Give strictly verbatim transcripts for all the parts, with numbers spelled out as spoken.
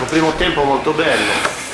primo tempo molto bello,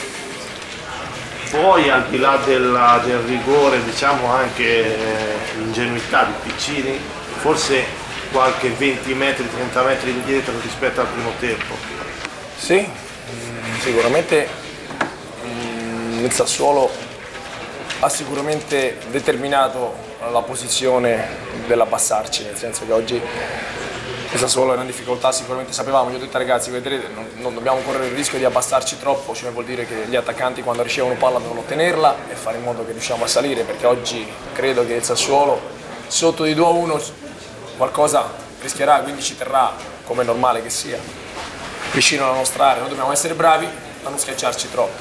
poi al di là della, del rigore, diciamo anche l'ingenuità di Piccini, forse qualche venti metri, trenta metri indietro rispetto al primo tempo. Sì, sicuramente il Sassuolo ha sicuramente determinato la posizione dell'abbassarci, nel senso che oggi il Sassuolo era in difficoltà, sicuramente sapevamo, io ho detto ragazzi, vedrete, non, non dobbiamo correre il rischio di abbassarci troppo, cioè vuol dire che gli attaccanti quando ricevono palla devono tenerla e fare in modo che riusciamo a salire, perché oggi credo che il Sassuolo sotto di due a uno qualcosa rischierà, quindi ci terrà, come è normale che sia, vicino alla nostra area. Noi dobbiamo essere bravi a non schiacciarci troppo,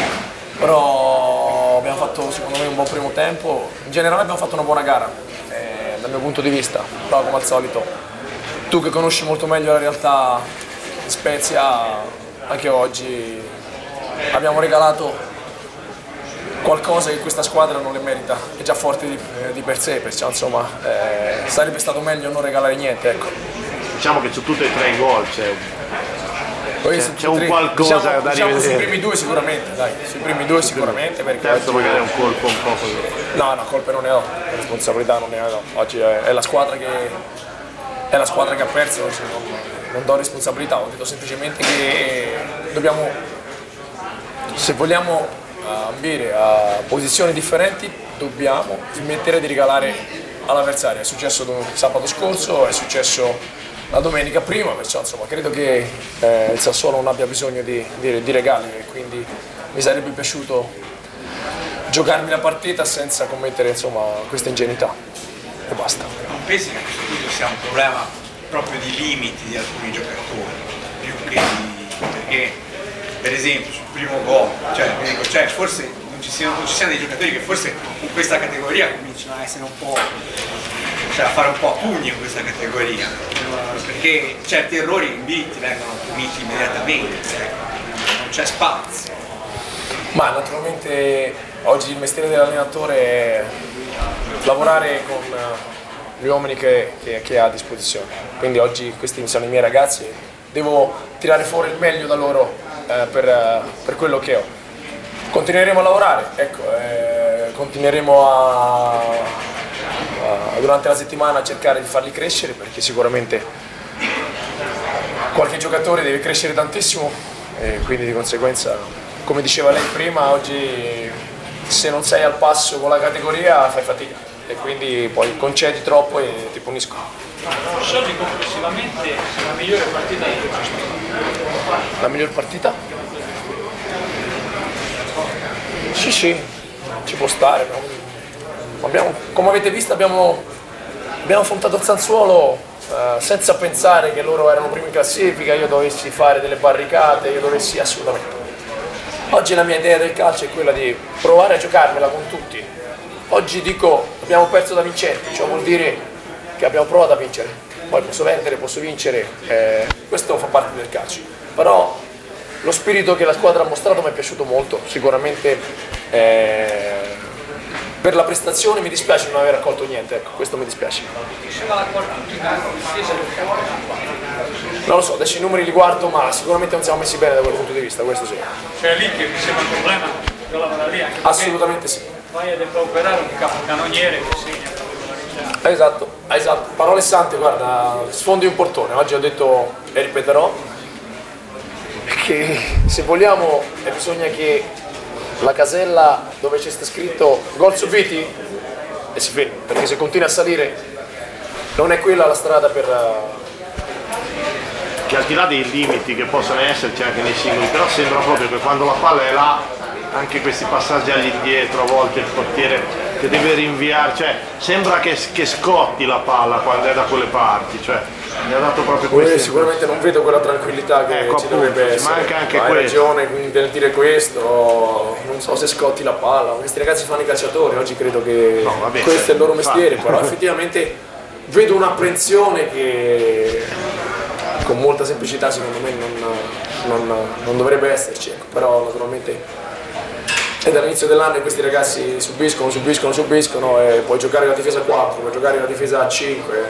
però abbiamo fatto secondo me un buon primo tempo, in generale abbiamo fatto una buona gara eh, dal mio punto di vista, però come al solito tu che conosci molto meglio la realtà di Spezia, anche oggi abbiamo regalato qualcosa che questa squadra non le merita, è già forte di, di per sé, perciò insomma eh, sarebbe stato meglio non regalare niente, ecco. Diciamo che su tutti e tre i gol c'è C'è, c'è un qualcosa diciamo, da diciamo rivedere. Sui primi due sicuramente, dai, sui primi due sicuramente, perché terzo oggi... magari è un colpo un po' così. No, no, colpe non ne ho, responsabilità non ne ho, oggi è, è la squadra che è la squadra che ha perso, oggi non, non do responsabilità, ho detto semplicemente che dobbiamo, se vogliamo ambire a posizioni differenti, dobbiamo smettere di regalare all'avversario. È successo sabato scorso, è successo la domenica prima, perciò insomma credo che eh, il Sassuolo non abbia bisogno di, di, di regali e quindi mi sarebbe piaciuto giocarmi la partita senza commettere insomma questa ingenuità e basta. Non pensi che a questo punto sia un problema proprio di limiti di alcuni giocatori, più che di... perché per esempio sul primo gol, cioè, dico, cioè forse non ci, siano, non ci siano dei giocatori che forse in questa categoria cominciano a essere un po', cioè a fare un po' a pugni in questa categoria, perché certi errori in B ti vengono puniti immediatamente, non c'è spazio. Ma naturalmente oggi il mestiere dell'allenatore è lavorare con gli uomini che, che, che ha a disposizione, quindi oggi questi sono i miei ragazzi, devo tirare fuori il meglio da loro eh, per, per quello che ho. Continueremo a lavorare, ecco, eh, continueremo a, a, durante la settimana a cercare di farli crescere, perché sicuramente qualche giocatore deve crescere tantissimo e quindi di conseguenza, come diceva lei prima, oggi se non sei al passo con la categoria fai fatica e quindi poi concedi troppo e ti puniscono. Soldi complessivamente la migliore partita di questo. La miglior partita? Sì, sì, ci può stare. Abbiamo, come avete visto abbiamo, abbiamo affrontato il Sassuolo eh, senza pensare che loro erano primi in classifica, io dovessi fare delle barricate, io dovessi assolutamente. Oggi la mia idea del calcio è quella di provare a giocarmela con tutti. Oggi dico abbiamo perso da vincenti, cioè vuol dire che abbiamo provato a vincere. Poi posso perdere, posso vincere, eh, questo fa parte del calcio. Però lo spirito che la squadra ha mostrato mi è piaciuto molto, sicuramente eh, per la prestazione mi dispiace non aver raccolto niente, ecco, questo mi dispiace. Non lo so, adesso i numeri li guardo, ma sicuramente non siamo messi bene da quel punto di vista, questo sì. Cioè lì che mi sembra un problema, io lavoro lì anche assolutamente sì. Vai a operare un capocannoniere che segna. Esatto, esatto, parole sante, guarda, sfondi un portone, oggi ho detto e ripeterò che se vogliamo eh, bisogna che la casella dove c'è scritto gol subiti e si fermi, perché se continua a salire non è quella la strada per... Che al di là dei limiti che possono esserci anche nei singoli, però sembra proprio che quando la palla è là, anche questi passaggi all'indietro, a volte il portiere che deve rinviare, cioè sembra che, che scotti la palla quando è da quelle parti, cioè mi ha dato proprio questo. Sicuramente non vedo quella tranquillità che ecco, ci appunto, dovrebbe essere. Manca anche hai questo. ragione nel dire questo, non so se scotti la palla, questi ragazzi fanno i calciatori, oggi credo che no, vabbè, questo è il loro mestiere, infatti. però effettivamente vedo un'apprensione che con molta semplicità secondo me non, non, non dovrebbe esserci, ecco. Però naturalmente è dall'inizio dell'anno che questi ragazzi subiscono, subiscono, subiscono e puoi giocare la difesa a quattro, puoi giocare la difesa a cinque,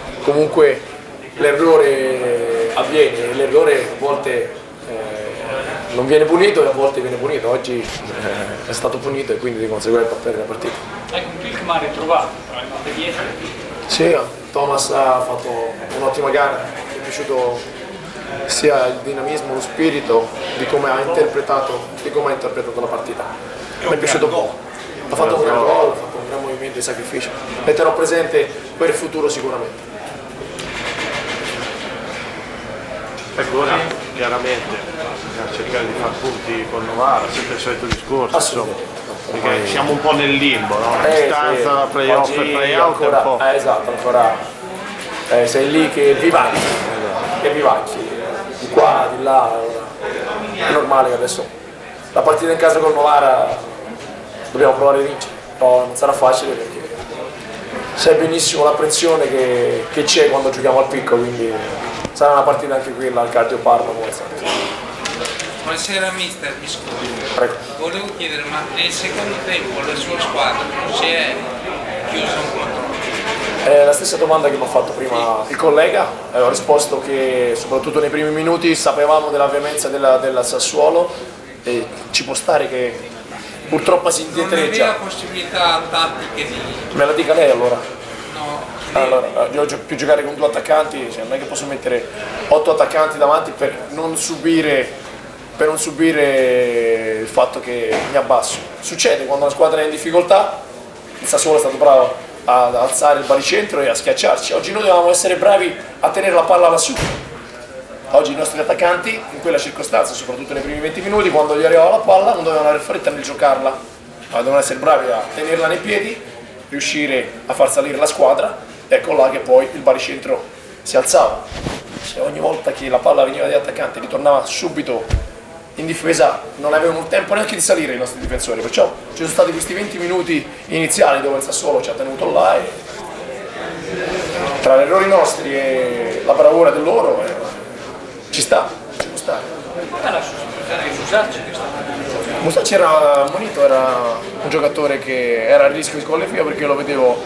comunque l'errore avviene, l'errore a volte eh, non viene punito e a volte viene punito, oggi eh, è stato punito e quindi di conseguenza perde la partita. Ecco, Pilkman ritrovato, probabilmente dietro. Sì, Thomas ha fatto un'ottima gara, mi è piaciuto sia il dinamismo, lo spirito di come ha interpretato, di come ha interpretato la partita. Mi è piaciuto poco. Ha fatto un gran gol, ha fatto un gran movimento di sacrificio. Metterò presente per il futuro sicuramente. Ecco, ora chiaramente bisogna cercare di fare punti con Novara, sempre il solito discorso, insomma, perché siamo un po' nel limbo, no? La Eh, distanza sì. da playoff e Oggi playout è un ancora, po'. eh, esatto, ancora eh, sei lì che vivacchi, che vivacchi, di qua, di là, è normale che adesso la partita in casa con Novara dobbiamo provare a vincere, però non sarà facile perché sai benissimo l'apprensione che, che c'è quando giochiamo al picco, quindi sarà una partita anche quella al Cardio Parma. Buonasera mister, mi scusi. Prego. Volevo chiedere, ma nel secondo tempo la sua squadra non si è chiusa un po' troppo? È la stessa domanda che mi ha fatto prima il collega, eh, ho risposto che soprattutto nei primi minuti sapevamo della veemenza della, della Sassuolo e ci può stare che purtroppo si Non aveva indietreggia. possibilità tattiche di... Me la dica lei allora. No, Allora, io gio- più giocare con due attaccanti, cioè non è che posso mettere otto attaccanti davanti per non subire, per non subire il fatto che mi abbasso. Succede quando la squadra è in difficoltà, il Sassuolo è stato bravo ad alzare il baricentro e a schiacciarci. Oggi noi dovevamo essere bravi a tenere la palla lassù. Oggi i nostri attaccanti, in quella circostanza, soprattutto nei primi venti minuti, quando gli arrivava la palla, non dovevano avere fretta nel giocarla, ma dovevano essere bravi a tenerla nei piedi, riuscire a far salire la squadra. Ecco là che poi il baricentro si alzava. Se ogni volta che la palla veniva dagli attaccanti ritornava subito in difesa, non avevano il tempo neanche di salire i nostri difensori, perciò ci sono stati questi venti minuti iniziali dove il Sassuolo ci ha tenuto là e tra gli errori nostri e la bravura del loro eh, ci sta, ci può stare. È la sostituzione di Musacci che sta facendo. Musacci era munito, era un giocatore che era a rischio di squalifica perché lo vedevo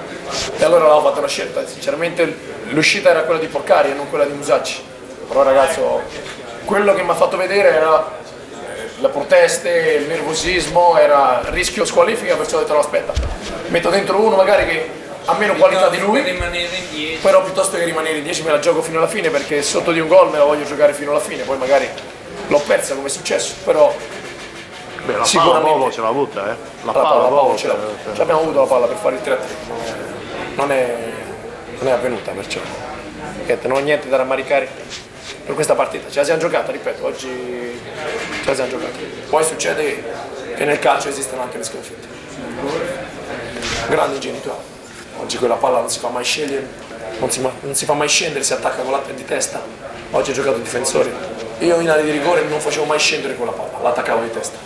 e allora avevo fatto una scelta, sinceramente l'uscita era quella di Porcari e non quella di Musacci, però ragazzo quello che mi ha fatto vedere era le proteste, il nervosismo, era rischio squalifica, perciò ho detto no aspetta, metto dentro uno magari che ha meno qualità di per lui, rimanere indietro. però piuttosto che rimanere in dieci me la gioco fino alla fine perché sotto di un gol me la voglio giocare fino alla fine, poi magari l'ho persa come è successo, però Beh, la palla sicuramente Bovo ce l'ha avuta, eh? La la palla, palla la Bovo palla ce ce l'ha. l'ha Ce l'abbiamo avuto la palla per fare il tre a tre, non è, non è avvenuta perciò. Niente, non ho niente da rammaricare per questa partita, ce la siamo giocata, ripeto, oggi ce la siamo giocata. Poi succede che nel calcio esistono anche le sconfitte. Grande ingenuità. Oggi quella palla non si fa mai scegliere, non si, non si fa mai scendere, si attacca con l'altra di testa. Oggi ho giocato difensore. Io in area di rigore non facevo mai scendere quella palla, l'attaccavo di testa.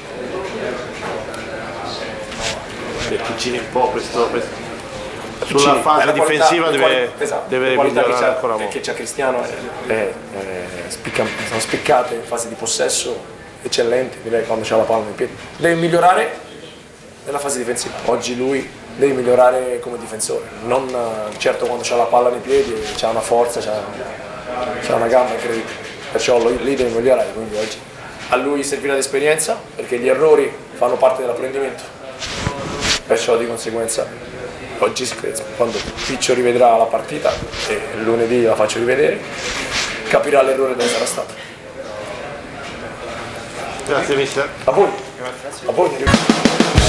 Ti avvicini un po' questo, questo- sulla Piccini, fase è la qualità- difensiva le deve, quali- esatto, deve le qualità migliorare che c'ha- ancora molto. che c'ha Cristiano è, è- è spicca- sono spiccate in fase di possesso, eccellenti, direi quando c'ha la palla nei piedi. Deve migliorare nella fase difensiva. Oggi lui deve migliorare come difensore, non eh, certo quando c'ha la palla nei piedi, c'ha una forza, c'ha, c'ha una gamba incredibile. Perciò lui, lì deve migliorare, quindi oggi a lui servirà l'esperienza perché gli errori fanno parte dell'apprendimento. Perciò di conseguenza oggi quando Piccio rivedrà la partita e lunedì la faccio rivedere, capirà l'errore dove sarà stato. Grazie mister. A voi. A voi.